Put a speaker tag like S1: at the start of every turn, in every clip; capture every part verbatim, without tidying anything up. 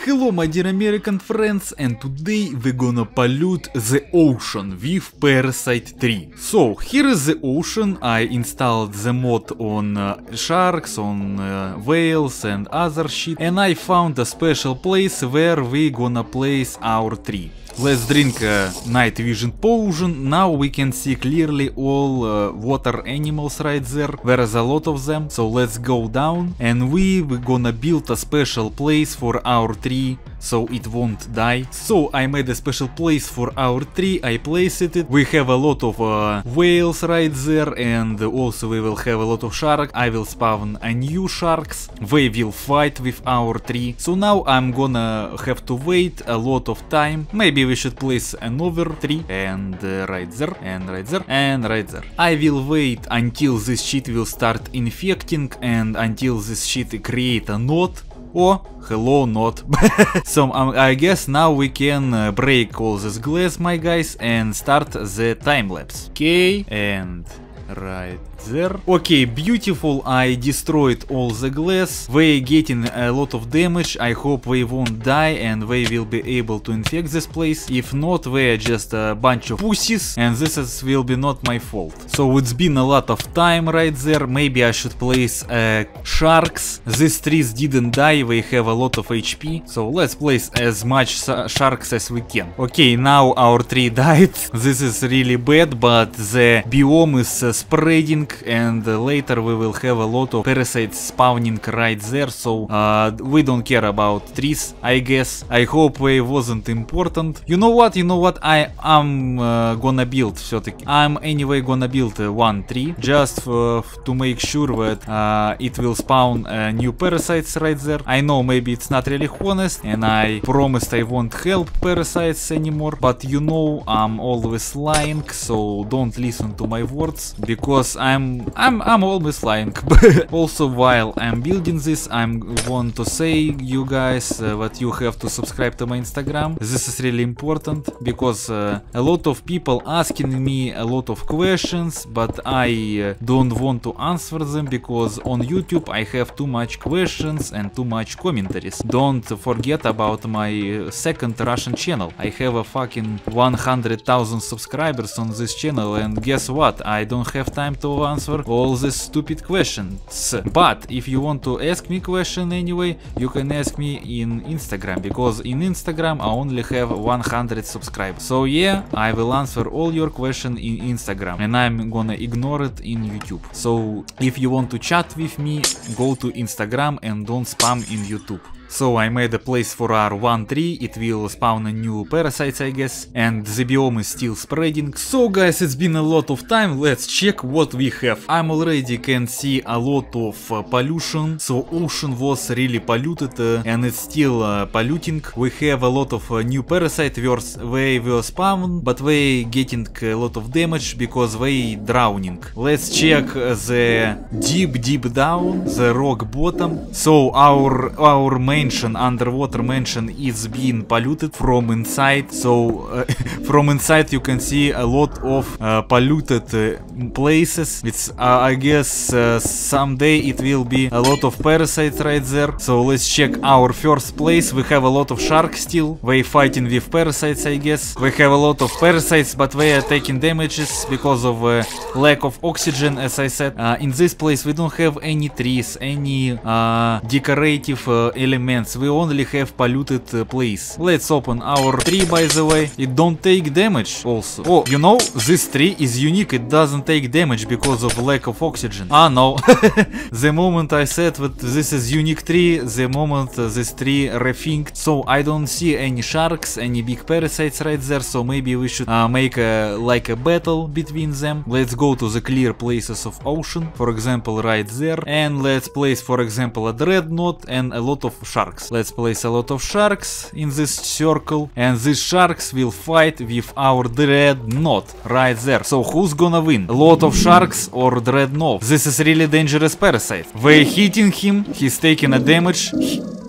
S1: Hello my dear American friends, and today we're gonna pollute the ocean with Parasite three. So here is the ocean. I installed the mod on uh, sharks, on uh, whales and other shit, and I found a special place where we're gonna place our tree. Let's drink a night vision potion. Now we can see clearly all uh, water animals right there. There is a lot of them. So let's go down and we we're gonna build a special place for our tree so it won't die. So I made a special place for our tree. I placed it. We have a lot of uh, whales right there, and also we will have a lot of sharks. I will spawn a new sharks. They will fight with our tree. So now I'm gonna have to wait a lot of time. Maybe we should place another tree, and uh, right there, and right there, and right there. I will wait until this shit will start infecting, and until this shit create a knot. Oh, hello knot. So um, I guess now we can uh, break all this glass, my guys, and start the time lapse. Okay, and right there. Okay, beautiful. I destroyed all the glass. They getting a lot of damage. I hope they won't die and they will be able to infect this place. If not, they are just a bunch of pussies, and this is, will be not my fault. So it's been a lot of time right there. Maybe I should place uh, sharks. These trees didn't die. They have a lot of H P. So let's place as much sharks as we can. Okay, now our tree died. This is really bad, but the biome is uh, spreading, and uh, later we will have a lot of parasites spawning right there, so uh, we don't care about trees, I guess. I hope they wasn't important. You know what, you know what, I am uh, gonna build все-таки. I'm anyway gonna build uh, one tree, just uh, to make sure that uh, it will spawn uh, new parasites right there. I know maybe it's not really honest, and I promised I won't help parasites anymore, but you know I'm always lying, so don't listen to my words, because I'm I'm I'm always lying. Also, while I'm building this, I'm want to say you guys uh, that you have to subscribe to my Instagram. This is really important, because uh, a lot of people asking me a lot of questions, but I uh, don't want to answer them, because on YouTube I have too much questions and too much commentaries. Don't forget about my uh, second Russian channel. I have a fucking one hundred thousand subscribers on this channel, and guess what? I don't have time to answer all these stupid questions. But if you want to ask me question anyway, you can ask me in Instagram, because in Instagram I only have one hundred subscribers. So yeah, I will answer all your questions in Instagram, and I'm gonna ignore it in YouTube. So if you want to chat with me, go to Instagram and don't spam in YouTube. So I made a place for our one tree. It will spawn a new parasites, I guess, and the biome is still spreading. So guys, it's been a lot of time. Let's check what we have. I'm already can see a lot of uh, pollution. So ocean was really polluted, uh, and it's still uh, polluting. We have a lot of uh, new parasites. They were spawned, but they getting a lot of damage because they drowning. Let's check uh, the deep deep down, the rock bottom. So our our main mansion, underwater mansion, is being polluted from inside. So uh, from inside you can see a lot of uh, polluted uh, places. It's uh, I guess uh, someday it will be a lot of parasites right there. So let's check our first place. We have a lot of sharks still. They fighting with parasites, I guess. We have a lot of parasites, but they are taking damages because of uh, lack of oxygen, as I said. Uh, in this place we don't have any trees, any uh, decorative uh, elements. We only have polluted uh, place. Let's open our tree, by the way. It don't take damage also. Oh, you know, this tree is unique. It doesn't take damage because of lack of oxygen. Ah, no. The moment I said that this is unique tree, the moment uh, this tree rethinked. So I don't see any sharks, any big parasites right there. So maybe we should uh, make a like a battle between them. Let's go to the clear places of ocean, for example, right there. And let's place, for example, a dreadnought and a lot of sharks. Let's place a lot of sharks in this circle, and these sharks will fight with our dreadnought right there. So who's gonna win? A lot of sharks or dreadnought? This is really dangerous parasite. They hitting him, he's taking a damage. He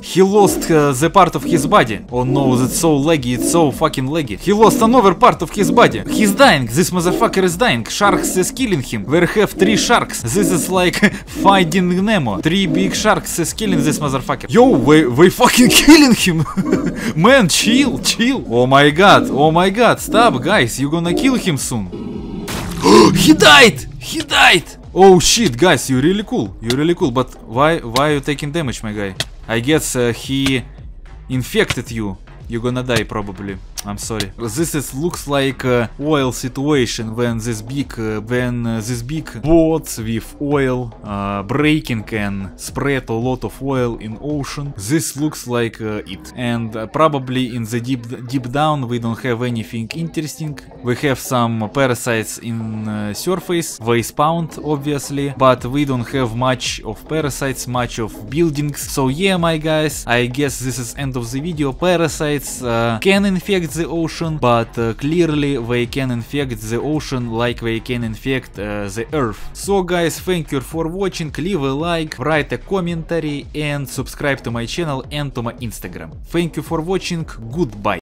S1: He lost uh, the part of his body. Oh no, that's so laggy, it's so fucking laggy. He lost another part of his body. He's dying, this motherfucker is dying. Sharks is killing him. We have three sharks. This is like Finding Nemo. Three big sharks is killing this motherfucker. Yo, we, we fucking killing him. Man, chill, chill. Oh my god, oh my god, stop guys, you're gonna kill him soon. He died! He died! Oh shit, guys, you're really cool. You're really cool, but why why are you taking damage, my guy? I guess uh, he infected you. You're gonna die probably. I'm sorry. This is looks like a oil situation when this big uh, when uh, this big boats with oil uh, breaking and spread a lot of oil in ocean. This looks like uh, it. And uh, probably in the deep deep down we don't have anything interesting. We have some parasites in uh, surface, they spawned obviously, but we don't have much of parasites, much of buildings. So yeah, my guys, I guess this is end of the video. Parasites uh, can infect the ocean, but uh, clearly they can infect the ocean like they can infect uh, the earth. So guys, thank you for watching, leave a like, write a commentary and subscribe to my channel and to my Instagram. Thank you for watching, goodbye.